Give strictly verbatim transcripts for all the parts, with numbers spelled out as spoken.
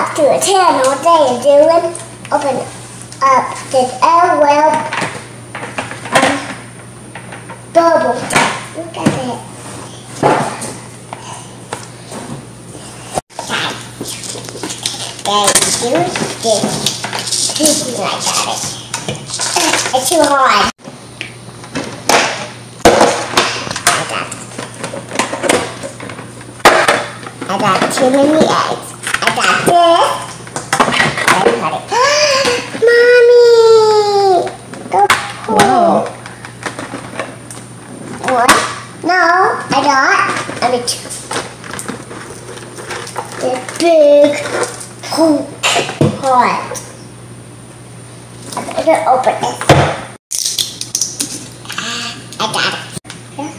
back to the channel. Today I'm doing open up this L O L um, bubble. Look at it. Then use this thinking I got it. It's too hard. I got too many eggs. I got this. Then cut it. Mommy! Go pull. Whoa. One. No, I got. I mean two. This big pot. I'm gonna open this. I got it.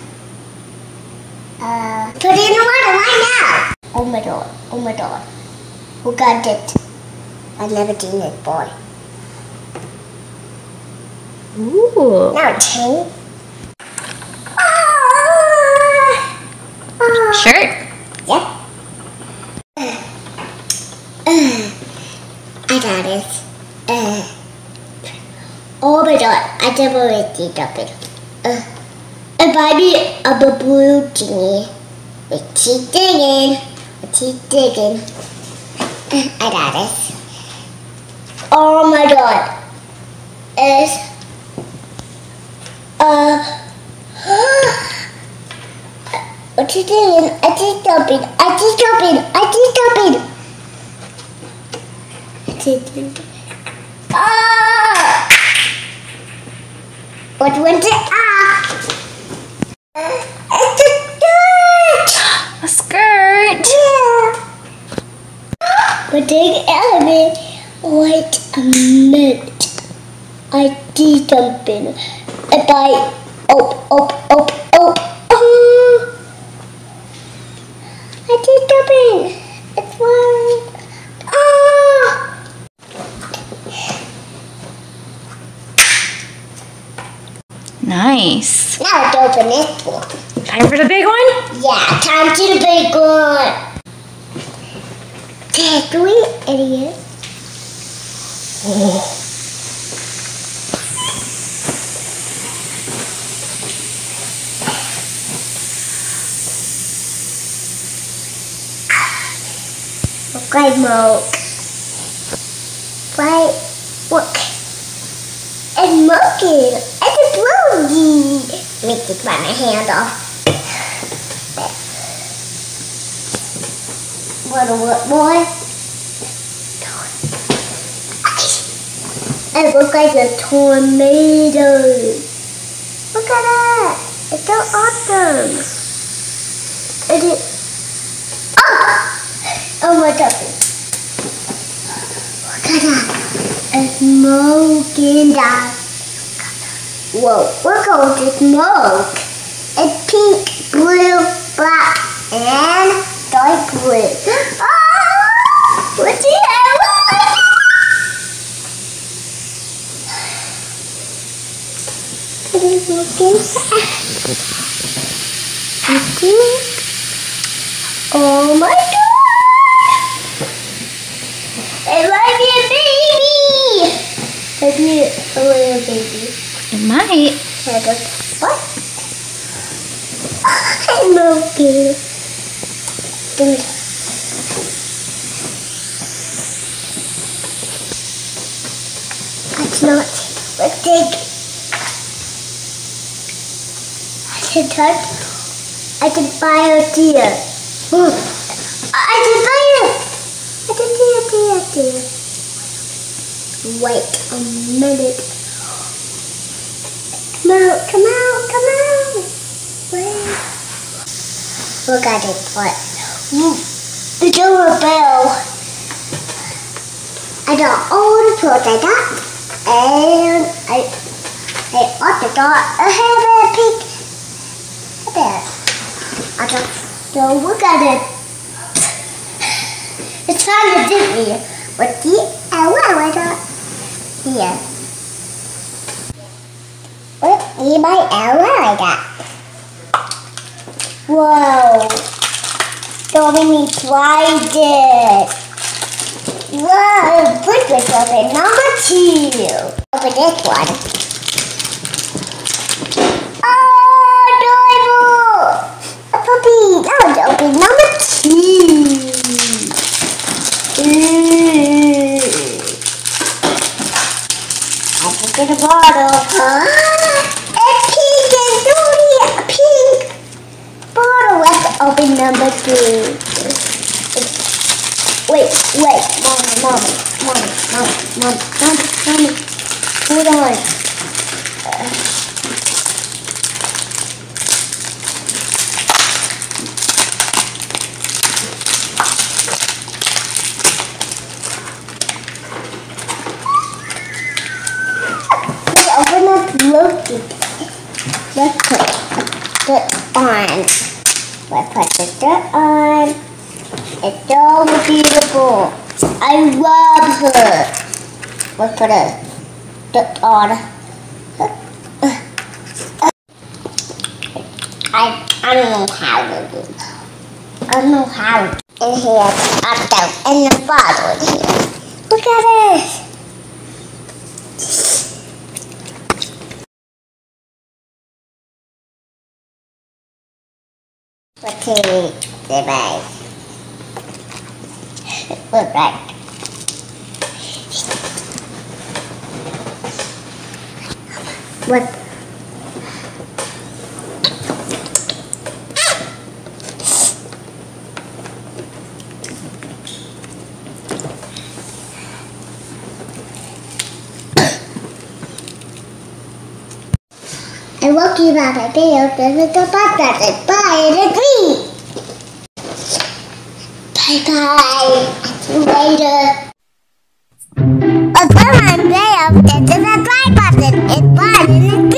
Uh, put it in the water right now. Oh my god, oh my god. Who got it? I've never seen it, boy. Ooh. Now change. Ah! Ah! Shirt? Yep. Uh, uh, I got it. Uh, oh my god, I never really did it. Uh, and buy me a blue thingy. It's keep digging. Keep digging. I got it. Oh my god. It's uh what you doing? I just jumping. I just jumping. I just jumping. I just jumping. Ah! What went it ah? Uh, it's a skirt. A skirt. Yeah. But take out of it. Wait a minute. I did something. If I oh oh oh oh oh I did something. It's fine. Ah! Nice. Now let's open this one. Time for the big one? Yeah, time to the big one. Three idiots. Oh. Look, smoke. Right? Look. It's smoking. It's a blue. Let me take my hand off. What a what boy? It looks like a tornado. Look at that. It's so awesome. Is it? Oh! Oh my god. Look at that. It's smoking that. Whoa, look at the smoke. It's pink, blue, black, and dark blue. Ah! What's the hell? It is looking fast. I think. Oh my god! It might be a baby! It might be a little baby. It might. I go, what? I'm okay. That's not. Let's take. I can touch. I can buy a deer. I can buy it. I can see a deer, deer. Wait a minute. Come out, come out, come out. Wait. Look at it, what? The doorbell. I got all the clothes I got, and I, I also got a hairband pink there. I just, so look at it. It's kind of Disney, but the L O L I got here. Let's see my L O L I got. Whoa. So let me try this. Whoa, put this open. Number two. Open this one. Oh, adorable! A puppy. That one's open. Number two. Ooh. I put in a bottle. Huh? A pink and dirty. A pink bottle. Let's open number three. Wait, wait, mommy, mommy, mommy, mommy, mommy, mommy, mommy. Hold on. Uh, Let's open up Loki. Let's put it on. Let's put the dirt on. It's so beautiful. I love her. Let's put a dirt on. I I don't know how to do that. I don't know how. In here, up down, in the bottle in here. Look at this. Let's see the bag. Look right. What? I woke you up a day of the little buttons and bye and agree. Bye bye. See you later. A fun day of the subscribe button and bye and agree.